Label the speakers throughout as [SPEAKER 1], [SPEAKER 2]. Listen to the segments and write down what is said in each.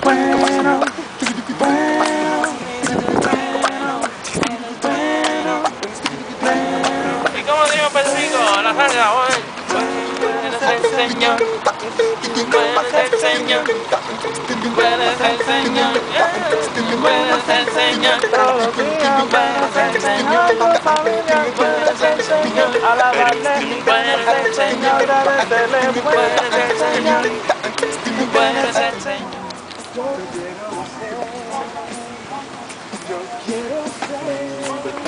[SPEAKER 1] ¿Y cómo diría Pedrico? La salsa, puedes el Señor, puedes el Señor, puedes el Señor, puedes el Señor, todos los días puedes el Señor, tu familia puedes el Señor, alabarle, puedes el Señor, agradecerle, puedes el Señor, puedes el Señor. Yo quiero ser.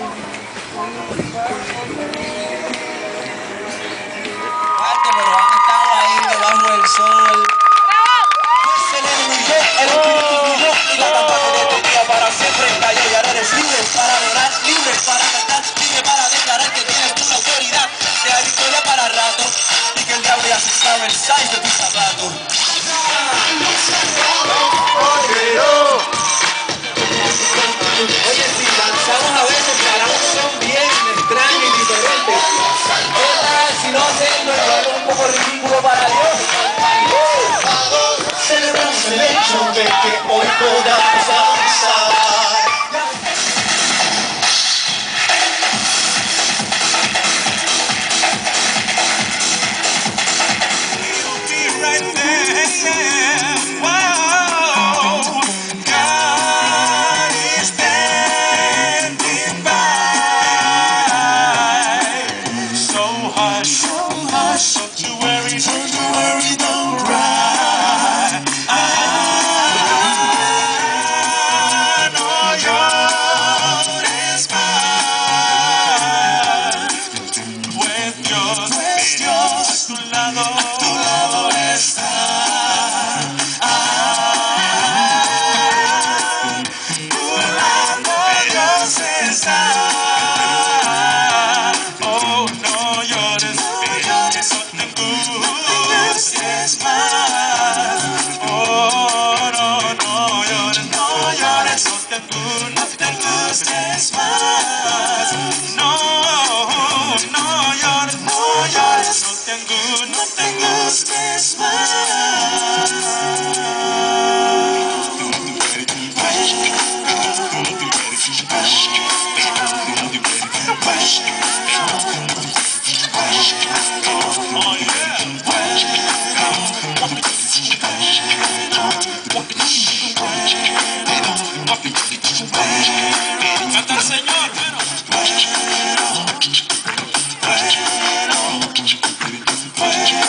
[SPEAKER 2] Pero han estado ahí debajo del sol. Pues el espíritu brilló y la campana de tu día para siempre estalló. Y ahora eres libre para adorar, libre para cantar, libre para declarar que tienes una autoridad. Que hay victoria para rato y que el diablo ya se sabe el size de tus zapatos. Oye, si danzamos a veces para un son bien extraño y diferente. Si no haciendo el valor un poco ridículo para Dios. Celebramos el hecho de que hoy podamos avanzar.
[SPEAKER 3] Señor,